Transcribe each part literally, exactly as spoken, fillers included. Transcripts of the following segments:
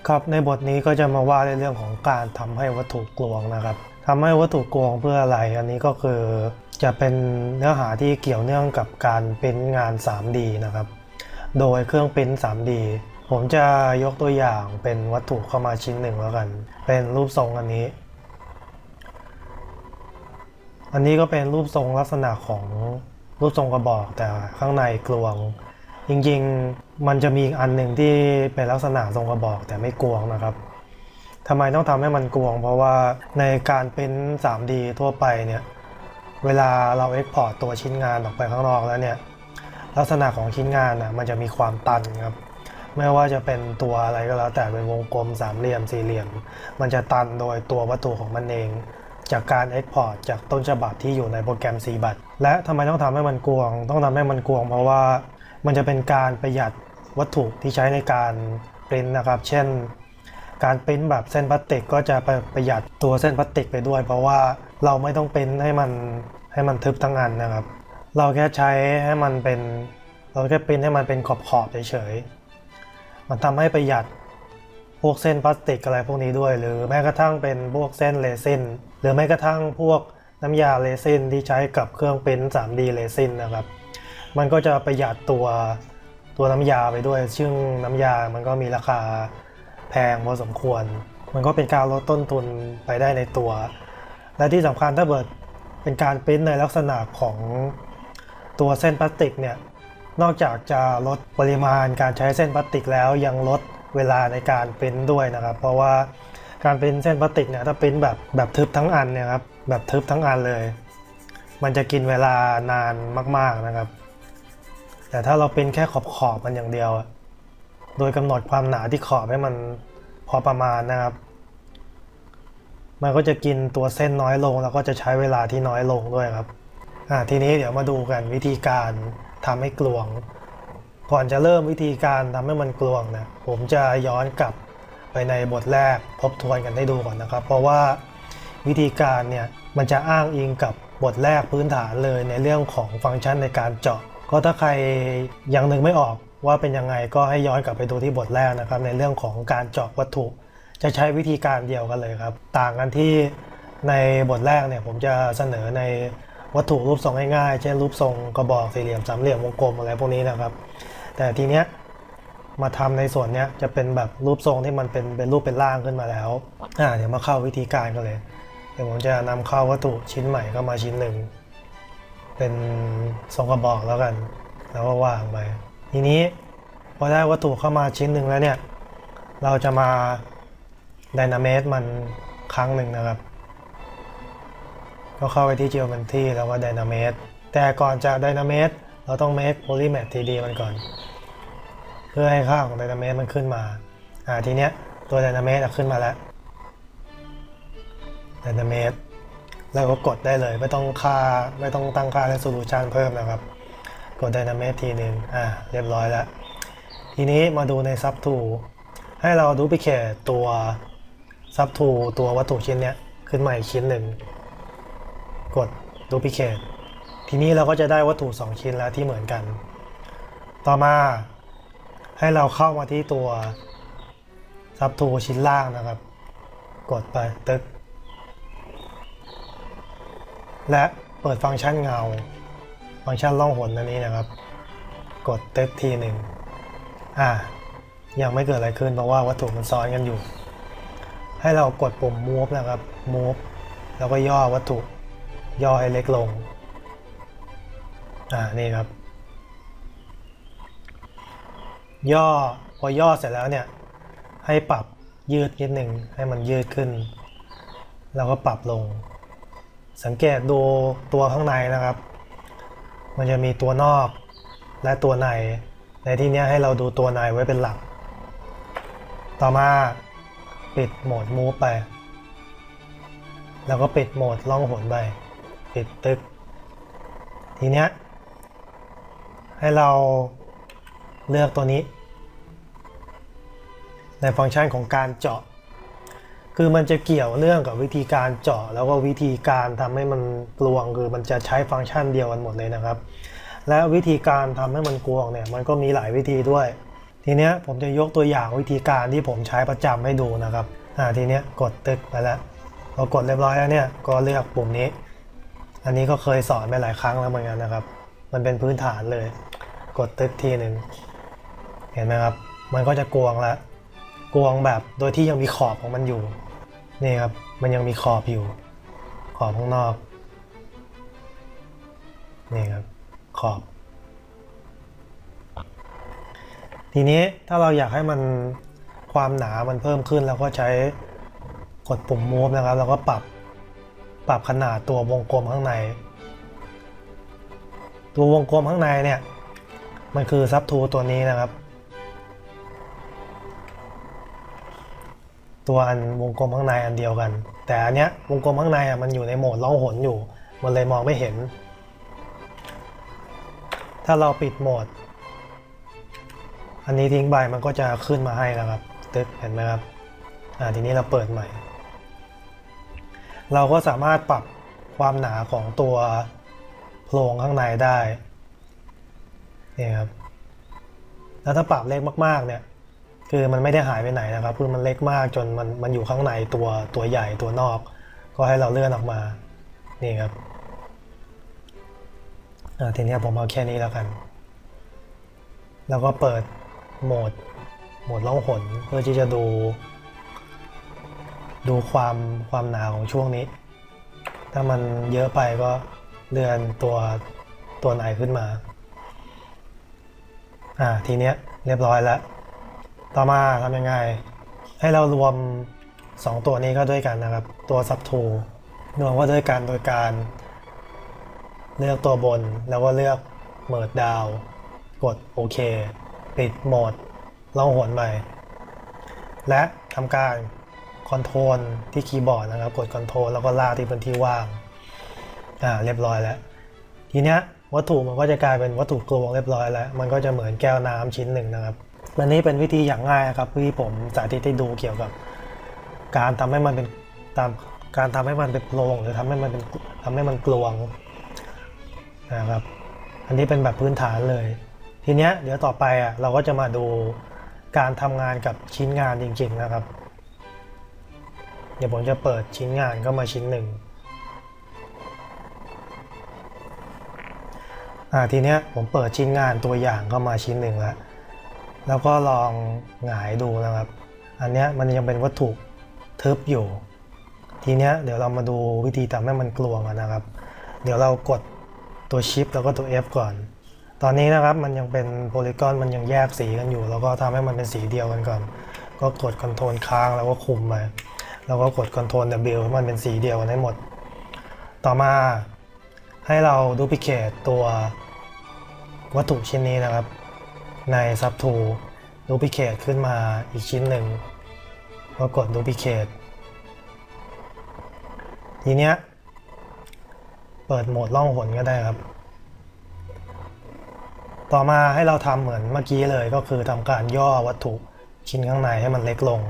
ครับในบทนี้ก็จะมาว่าในเรื่องของการทำให้วัตถุกลวงนะครับทำให้วัตถุกลวงเพื่ออะไรอันนี้ก็คือจะเป็นเนื้อหาที่เกี่ยวเนื่องกับการพิมพ์งาน ทรี ดี นะครับโดยเครื่องพิมพ์ ทรี ดี ผมจะยกตัวอย่างเป็นวัตถุเข้ามาชิ้นหนึ่งแล้วกันเป็นรูปทรงอันนี้อันนี้ก็เป็นรูปทรงลักษณะของรูปทรงกระบอกแต่ข้างในกลวงจริงๆมันจะมีอีกอันหนึ่งที่เป็นลักษณะทรงกระบอกแต่ไม่กลวงนะครับทำไมต้องทำให้มันกลวงเพราะว่าในการเป็น ทรี ดี ทั่วไปเนี่ยเวลาเราเอ็กพอร์ตตัวชิ้นงานออกไปข้างนอกแล้วเนี่ยลักษณะของชิ้นงานนะมันจะมีความตันครับไม่ว่าจะเป็นตัวอะไรก็แล้วแต่เป็นวงกลมสามเหลี่ยมสี่เหลี่ยมมันจะตันโดยตัววัตถุของมันเองจากการเอ็กพอร์ตจากต้นฉบับที่อยู่ในโปรแกรม ซี บัต และทำไมต้องทำให้มันกลวงต้องทำให้มันกลวงเพราะว่ามันจะเป็นการประหยัดวัตถุที่ใช้ในการปริ้นนะครับเช่นการปริ้นแบบเส้นพลาสติกก็จะประหยัดตัวเส้นพลาสติกไปด้วยเพราะว่าเราไม่ต้องปริ้นให้มันให้มันทึบทั้งอันนะครับเราแค่ใช้ให้มันเป็นเราแค่ปริ้นให้มันเป็นขอบๆเฉยๆมันทำให้ประหยัดพวกเส้นพลาสติกอะไรพวกนี้ด้วยหรือแม้กระทั่งเป็นพวกเส้นเรซินหรือแม้กระทั่งพวกน้ำยาเรซินที่ใช้กับเครื่องปริ้น ทรี ดี เรซินนะครับมันก็จะประหยัดตัวตัวน้ำยาไปด้วยซึ่งน้ำยามันก็มีราคาแพงพอสมควรมันก็เป็นการลดต้นทุนไปได้ในตัวและที่สำคัญถ้าเกิดเป็นการปริ้นในลักษณะของตัวเส้นพลาสติกเนี่ยนอกจากจะลดปริมาณการใช้เส้นพลาสติกแล้วยังลดเวลาในการปริ้นด้วยนะครับเพราะว่าการปริ้นเส้นพลาสติกเนี่ยถ้าปริ้นแบบแบบทึบทั้งอันเนี่ยครับแบบทึบทั้งอันเลยมันจะกินเวลานานมากๆนะครับแต่ถ้าเราปริ้นแค่ขอบขอบมันอย่างเดียวโดยกำหนดความหนาที่ขอบให้มันพอประมาณนะครับมันก็จะกินตัวเส้นน้อยลงแล้วก็จะใช้เวลาที่น้อยลงด้วยครับอ่าทีนี้เดี๋ยวมาดูกันวิธีการทำให้กลวงก่อนจะเริ่มวิธีการทำให้มันกลวงนะผมจะย้อนกลับไปในบทแรกทบทวนกันให้ดูก่อนนะครับเพราะว่าวิธีการเนี่ยมันจะอ้างอิงกับบทแรกพื้นฐานเลยในเรื่องของฟังก์ชันในการเจาะก็ถ้าใครยังนึกไม่ออกว่าเป็นยังไงก็ให้ย้อนกลับไปดูที่บทแรกนะครับในเรื่องของการเจาะวัตถุจะใช้วิธีการเดียวกันเลยครับต่างกันที่ในบทแรกเนี่ยผมจะเสนอในวัตถุรูปทรงง่ายๆเช่นรูปทรงกระบอกสี่เหลี่ยมสามเหลี่ยมวงกลมอะไรพวกนี้นะครับแต่ทีเนี้ยมาทำในส่วนนี้จะเป็นแบบรูปทรงที่มันเป็นเป็นรูปเป็นร่างขึ้นมาแล้วอ่าเดี๋ยวมาเข้าวิธีการกันเลยเดี๋ยวผมจะนำเข้าวัตถุชิ้นใหม่เข้ามาชิ้นหนึ่งเป็นทรงกระบอกแล้วกันแล้วก็วางไปทีนี้พอได้วัตถุเข้ามาชิ้นหนึ่งแล้วเนี่ยเราจะมาไดนาเมตมันครั้งหนึ่งนะครับก็เข้าไปที่ Geometry แล้วก็ไดนาเมตแต่ก่อนจะไดนาเมตเราต้อง make polymat ทรี ดี มันก่อนเพื่อให้ค่าของไดนาเมตมันขึ้นมาอ่าทีเนี้ยตัวไดนาเมตขึ้นมาแล้วไดนาเมตแล้วก็กดได้เลยไม่ต้องค่าไม่ต้องตั้งค่า resolution เพิ่มนะครับกดไดนาเมตทีนึงอ่าเรียบร้อยแล้วทีนี้มาดูใน sub tool ให้เราดูพิเคทตัว sub tool ตัววัตถุชิ้นเนี้ยขึ้นมาอีกชิ้นหนึ่งกดดูพิเคททีนี้เราก็จะได้วัตถุสองชิ้นแล้วที่เหมือนกันต่อมาให้เราเข้ามาที่ตัว sub tool ชิ้นล่างนะครับกดไปตึ๊กและเปิดฟังก์ชันเงาฟังก์ชันล่องหนอันนี้นะครับกดตึ๊กทีหนึ่งอ่ายังไม่เกิดอะไรขึ้นเพราะว่าวัตถุมันซ้อนกันอยู่ให้เรากดปุ่ม move นะครับ move แล้วก็ย่อวัตถุย่อให้เล็กลงอ่านี่ครับย่อพอย่อเสร็จแล้วเนี่ยให้ปรับยืดนิดหนึ่งให้มันยืดขึ้นแล้วก็ปรับลงสังเกตดูตัวข้างในนะครับมันจะมีตัวนอกและตัวในในที่นี้ให้เราดูตัวในไว้เป็นหลักต่อมาปิดโหมด move ไปแล้วก็ปิดโหมดล่องหนไปปิดตึกทีเนี้ยให้เราเลือกตัวนี้ในฟังก์ชันของการเจาะคือมันจะเกี่ยวเนื่องกับวิธีการเจาะแล้วก็วิธีการทำให้มันกลวงคือมันจะใช้ฟังก์ชันเดียวกันหมดเลยนะครับและวิธีการทำให้มันกลวงเนี่ยมันก็มีหลายวิธีด้วยทีทีเนี้ยผมจะยกตัวอย่างวิธีการที่ผมใช้ประจำให้ดูนะครับอ่าทีเนี้ยกดตึกไปแล้วพอกดเรียบร้อยแล้วเนี่ยก็เลือกปุ่มนี้อันนี้ก็เคยสอนไปหลายครั้งแล้วเหมือนกันนะครับมันเป็นพื้นฐานเลยกดตึกทีหนึ่งเห็นไหมครับมันก็จะกวงแล้วกวงแบบโดยที่ยังมีขอบของมันอยู่นี่ครับมันยังมีขอบอยู่ขอบข้างนอกนี่ครับขอบทีนี้ถ้าเราอยากให้มันความหนามันเพิ่มขึ้นเราก็ใช้กดปุ่ม move นะครับแล้วก็ปรับปรับขนาดตัววงกลมข้างในตัววงกลมข้างในเนี่ยมันคือซับทูตัวนี้นะครับตัวอันวงกลมข้างในอันเดียวกันแต่อันเนี้ยวงกลมข้างในอ่ะมันอยู่ในโหมดล่องหนอยู่มันเลยมองไม่เห็นถ้าเราปิดโหมดอันนี้ทิ้งไปมันก็จะขึ้นมาให้นะครับตึ๊กเห็นไหมครับอ่าทีนี้เราเปิดใหม่เราก็สามารถปรับความหนาของตัวโพรงข้างในได้นี่ครับแล้วถ้าปรับเล็กมากๆเนี่ยคือมันไม่ได้หายไปไหนนะครับคือมันเล็กมากจนมันมันอยู่ข้างในตัวตัวใหญ่ตัวนอกก็ให้เราเลื่อนออกมานี่ครับอ่าทีนี้ผมเอาแค่นี้แล้วกันแล้วก็เปิดโหมดโหมดล่องหนเพื่อที่จะดูดูความความหนาของช่วงนี้ถ้ามันเยอะไปก็เลื่อนตัวตัวไหนขึ้นมาอ่าทีเนี้ยเรียบร้อยแล้วต่อมาทำยังไงให้เรารวมสองตัวนี้ก็ด้วยกันนะครับตัวซับทูรวมก็ด้วยกันโดยการเลือกตัวบนแล้วก็เลือกเมิร์จดาวกดโอเคปิดโหมดล่องหนใหม่และทำการคอนโทรลที่คีย์บอร์ดนะครับกดคอนโทรลแล้วก็ลากที่เป็นที่ว่างอ่าเรียบร้อยแล้วทีเนี้ยวัตถุมันก็จะกลายเป็นวัตถุกลวงเรียบร้อยแล้วมันก็จะเหมือนแก้วน้ำชิ้นหนึ่งนะครับอันนี้เป็นวิธีอย่างง่ายครับที่ผมสาธิตให้ดูเกี่ยวกับการทำให้มันเป็นตามการทำให้มันเป็นโพรงหรือทำให้มันเป็นทำให้มันกลวงนะครับอันนี้เป็นแบบพื้นฐานเลยทีเนี้ยเดี๋ยวต่อไปอ่ะเราก็จะมาดูการทำงานกับชิ้นงานจริงๆนะครับเดี๋ยวผมจะเปิดชิ้นงานเข้ามาชิ้นหนึ่งอ่าทีเนี้ยผมเปิดชิ้นงานตัวอย่างเข้ามาชิ้นหนึ่งแล้วแล้วก็ลองหงายดูนะครับอันเนี้ยมันยังเป็นวัตถุทึบอยู่ทีเนี้ยเดี๋ยวเรามาดูวิธีทำให้มันกลวงนะครับเดี๋ยวเรากดตัวชิปแล้วก็ตัว F ก่อนตอนนี้นะครับมันยังเป็นโพลีกอนมันยังแยกสีกันอยู่แล้วก็ทำให้มันเป็นสีเดียวกันก่อนก็กด Ctrl ค้างแล้วก็คุมไปแล้วก็กด Ctrl W ให้มันเป็นสีเดียวกันให้หมดต่อมาให้เราดูพิเคทตัววัตถุชิ้นนี้นะครับใน ซับทู ดูพิเคทขึ้นมาอีกชิ้นหนึ่งก็กดดูพิเคททีเนี้ยเปิดโหมดล่องหนก็ได้ครับต่อมาให้เราทำเหมือนเมื่อกี้เลยก็คือทำการย่อวัตถุชิ้นข้างในให้มันเล็กลง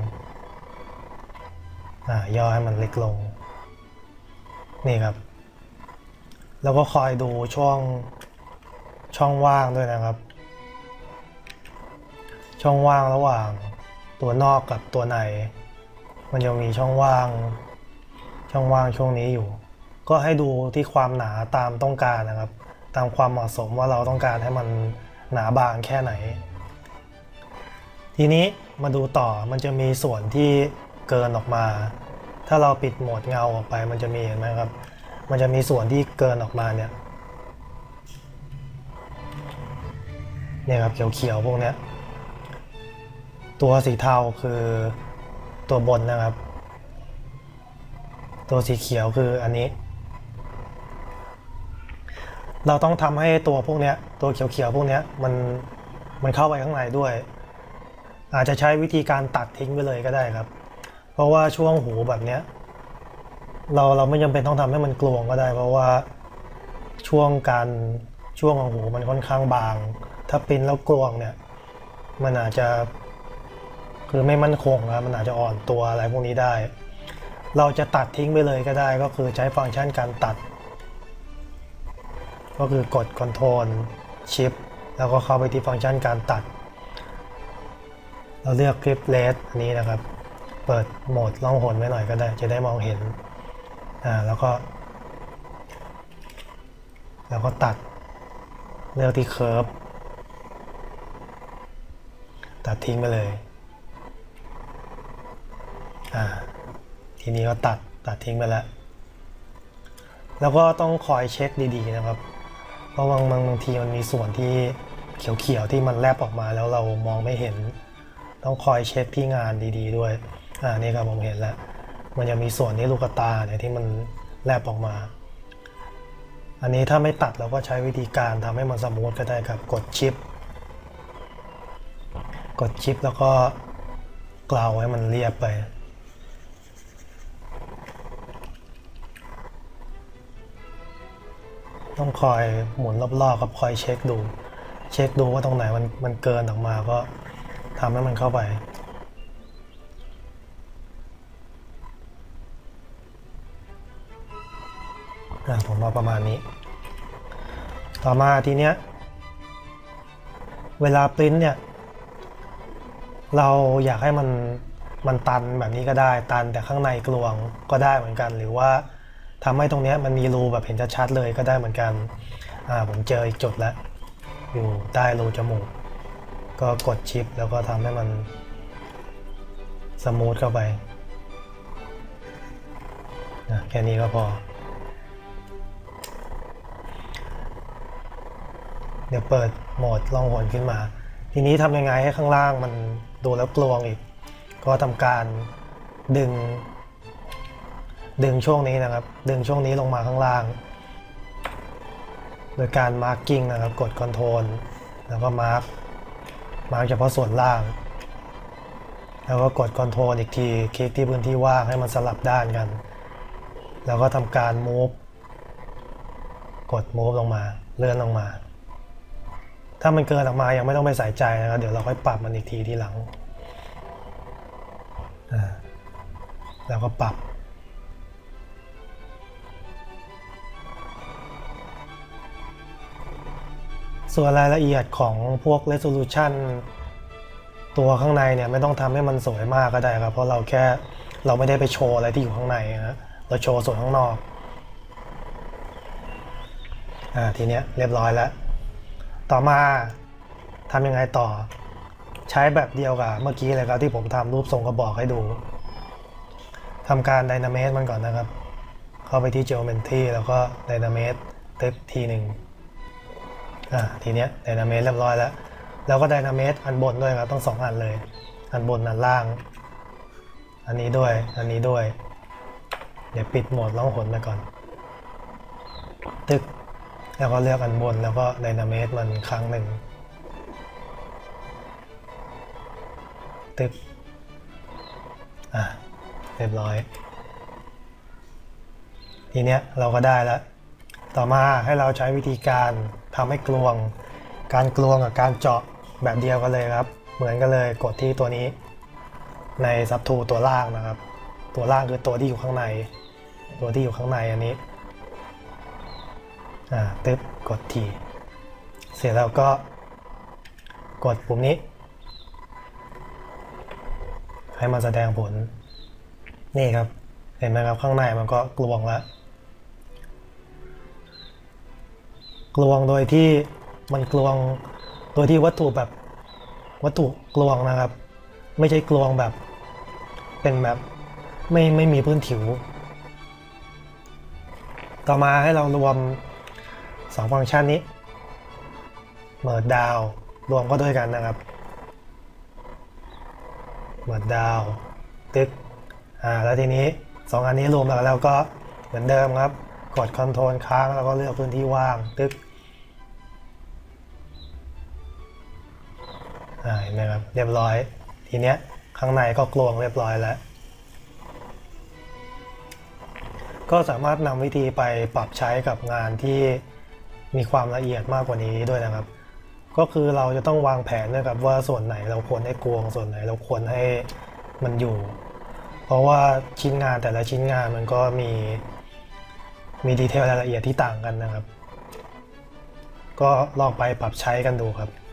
อ่าย่อให้มันเล็กลงนี่ครับแล้วก็คอยดูช่องช่องว่างด้วยนะครับช่องว่างระหว่างตัวนอกกับตัวในมันจะมีช่องว่างช่องว่างช่วงนี้อยู่ก็ให้ดูที่ความหนาตามต้องการนะครับตามความเหมาะสมว่าเราต้องการให้มันหนาบางแค่ไหนทีนี้มาดูต่อมันจะมีส่วนที่เกินออกมาถ้าเราปิดโหมดเงาออกไปมันจะมีเห็นไหมครับมันจะมีส่วนที่เกินออกมาเนี่ยเนี่ยครับเขียวๆพวกนี้ตัวสีเทาคือตัวบนนะครับตัวสีเขียวคืออันนี้เราต้องทำให้ตัวพวกนี้ตัวเขียวๆพวกนี้มันมันเข้าไปข้างในด้วยอาจจะใช้วิธีการตัดทิ้งไปเลยก็ได้ครับเพราะว่าช่วงหูแบบนี้เราเราไม่จำเป็นต้องทำให้มันกลวงก็ได้เพราะว่าช่วงการช่วงของหูมันค่อนข้างบางถ้าปิ้นแล้วกลวงเนี่ยมันอาจจะคือไม่มั่นคงนะมันอาจจะอ่อนตัวอะไรพวกนี้ได้เราจะตัดทิ้งไปเลยก็ได้ก็คือใช้ฟังก์ชันการตัดก็คือกด Ctrl Shift แล้วก็เข้าไปที่ฟังก์ชันการตัดเราเลือกคลิปเลสอันนี้นะครับเปิดโหมดล่องหนไว้หน่อยก็ได้จะได้มองเห็นอ่าแล้วก็แล้วก็ตัดเลือกที่เคิร์ฟตัดทิ้งไปเลยอ่าทีนี้ก็ตัดตัดทิ้งไปแล้วแล้วก็ต้องคอยเช็คดีๆนะครับเพราะบางบางทีมันมีส่วนที่เขียวๆที่มันแลบออกมาแล้วเรามองไม่เห็นต้องคอยเช็คที่งานดีๆด้วยอ่านี่ครับผมเห็นแล้วมันจะมีส่วนที่ลูกตาเนี่ยที่มันแลบออกมาอันนี้ถ้าไม่ตัดเราก็ใช้วิธีการทำให้มันสมูทก็ได้ครับกดชิปกดชิปแล้วก็เกลาให้มันเรียบไปต้องคอยหมุนรอบๆกับคอยเช็คดูเช็คดูว่าตรงไหนมันมันเกินออกมาก็ทำให้มันเข้าไปผมมาประมาณนี้ต่อมาทีเนี้ยเวลาปริ้นเนี่ยเราอยากให้มันมันตันแบบนี้ก็ได้ตันแต่ข้างในกลวงก็ได้เหมือนกันหรือว่าทำให้ตรงนี้มันมีรูแบบเห็นชัดๆเลยก็ได้เหมือนกันอ่าผมเจออีกจุดแล้วอยู่ใต้รูจมูกก็กดชิปแล้วก็ทำให้มันสมูทเข้าไปนะแค่นี้ก็พอเดี๋ยวเปิดโหมดล่องหนขึ้นมาทีนี้ทำยังไงให้ข้างล่างมันดูแล้วกลวงอีกก็ทำการดึงดึงช่วงนี้นะครับดึงช่วงนี้ลงมาข้างล่างโดยการมาร์กกิ้งนะครับกดคอนโทรลแล้วก็มาร์กมาร์กเฉพาะส่วนล่างแล้วก็กดคอนโทรลอีกทีคลิกที่พื้นที่ว่างให้มันสลับด้านกันแล้วก็ทำการมูฟกดมูฟลงมาเลื่อนลงมาถ้ามันเกินออกมายังไม่ต้องไปใส่ใจนะครับเดี๋ยวเราค่อยปรับมันอีกทีทีหลังแล้วก็ปรับส่วนรายละเอียดของพวก resolution ตัวข้างในเนี่ยไม่ต้องทำให้มันสวยมากก็ได้ครับเพราะเราแค่เราไม่ได้ไปโชว์อะไรที่อยู่ข้างในนะเราโชว์ส่วนข้างนอกอ่าทีเนี้ยเรียบร้อยแล้วต่อมาทำยังไงต่อใช้แบบเดียวกับเมื่อกี้เลยครับที่ผมทำรูปทรงกระบอกให้ดูทำการ Dynamate มันก่อนนะครับเข้าไปที่ Geometry แล้วก็ Dynamate ตึ๊บทีหนึ่งอ่าทีเนี้ย Dynamate เรียบร้อยแล้วแล้วก็ Dynamate อันบนด้วยครับต้องสองอันเลยอันบนอันล่างอันนี้ด้วยอันนี้ด้วยเดี๋ยวปิดโหมดล่องหนไปก่อนตึ๊กแล้วก็เลือกอันบนแล้วก็ Dynamate มันครั้งหนึ่งตึ๊บอ่ะเรียบร้อยทีเนี้ยเราก็ได้แล้วต่อมาให้เราใช้วิธีการทำให้กลวงการกลวงกับการเจาะแบบเดียวกันเลยครับเหมือนกันเลยกดที่ตัวนี้ในซับทูตัวล่างนะครับตัวล่างคือตัวที่อยู่ข้างในตัวที่อยู่ข้างในอันนี้อ่าตึ๊บกดทีเสร็จแล้วก็กดปุ่มนี้ให้มันแสดงผลนี่ครับเห็นไหมครับข้างในมันก็กลวงแล้วกลวงโดยที่มันกลวงโดยที่วัตถุแบบวัตถุกลวงนะครับไม่ใช่กลวงแบบเป็นแบบไม่ไม่มีพื้นผิวต่อมาให้เรารวมสองฟังก์ชันนี้เมิร์จดาวรวมก็ด้วยกันนะครับเมิร์จดาวตึ๊กอ่าแล้วทีนี้สองอันนี้รวมกันแล้วก็เหมือนเดิมครับกดคอนโทรลค้างแล้วก็เลือกพื้นที่ว่างตึ๊กอ่าเห็นไหมครับเรียบร้อยทีเนี้ยข้างในก็กลวงเรียบร้อยแล้วก็สามารถนำวิธีไปปรับใช้กับงานที่มีความละเอียดมากกว่านี้ด้วยนะครับก็คือเราจะต้องวางแผนนะครับว่าส่วนไหนเราควรให้กลวงส่วนไหนเราควรให้มันอยู่เพราะว่าชิ้นงานแต่ละชิ้นงานมันก็มีมีดีเทลรายละเอียดที่ต่างกันนะครับก็ลองไปปรับใช้กันดูครับ